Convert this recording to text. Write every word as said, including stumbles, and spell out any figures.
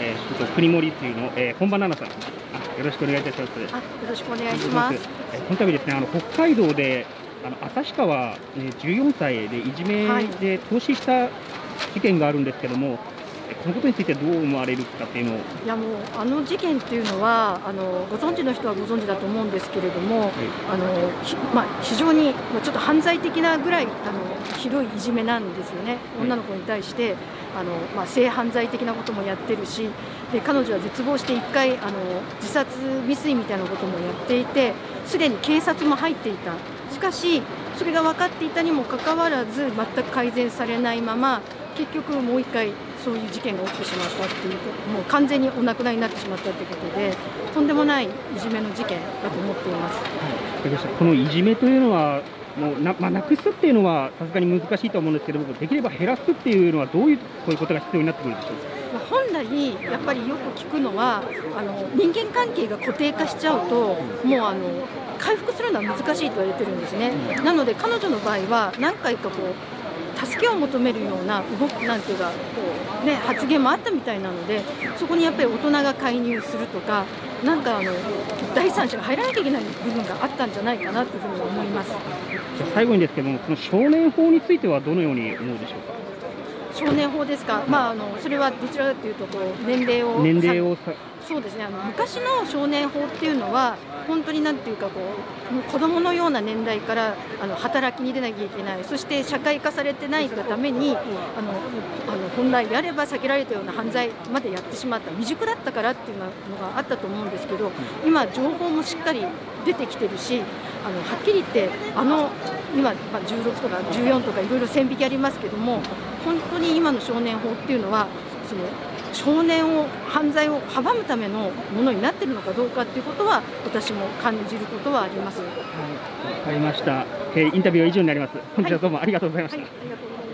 えー、と国盛水の、えー、本場奈々さん、あ、よろしくお願いいたします。 あ、よろしくお願いします。 えー、この度ですね、あの北海道であの旭川、ね、じゅうよんさいでいじめで凍死した事件があるんですけども、このことについてどう思われるかっていうのを。 いやもうあの事件っていうのはあのご存知の人はご存知だと思うんですけれども、はい、あのまあ、非常にちょっと犯罪的なぐらいあのひどいいじめなんですよね。女の子に対してあの、まあ、性犯罪的なこともやってるし、で彼女は絶望していっかいあの自殺未遂みたいなこともやっていて、すでに警察も入っていた。しかしそれが分かっていたにもかかわらず全く改善されないまま、結局もう一回そういう事件が起きてしまったっていう、もう完全にお亡くなりになってしまったということで、とんでもないいじめの事件だと思っています。 はい、このいじめというのはもうな、まあ、なくすっていうのはさすがに難しいと思うんですけども、できれば減らすっていうのはどういうこういうことが必要になってくるでしょうか。 本来やっぱりよく聞くのは、あの人間関係が固定化しちゃうと、もうあの回復するのは難しいと言われてるんですね。なので彼女の場合は何回かこう助けを求めるような動きなんていうかこう、ね、発言もあったみたいなので、そこにやっぱり大人が介入するとか、なんかあの第三者が入らなきゃいけない部分があったんじゃないかなというふうに思います。 最後にですけども、この少年法についてはどのように思うでしょうか。 少年法ですか、まあ、あのそれはどちらかというとこう年齢を年齢をそうですね、あの昔の少年法っていうのは本当になんていうかこう子供のような年代からあの働きに出なきゃいけない、そして社会化されてないがためにあのあの本来であれば避けられたような犯罪までやってしまった、未熟だったからっていうのがあったと思うんですけど、今情報もしっかり出てきてるし、あのはっきり言ってあの今、まあ、じゅうろくとかじゅうよんとかいろいろ線引きありますけども、本当に今の少年法っていうのはその少年を犯罪を阻むためのものになっているのかどうかということは私も感じることはあります。はい、 わかりました。えー、インタビューは以上になります。本日はどうもありがとうございました。 はいはい、ありがとうございます。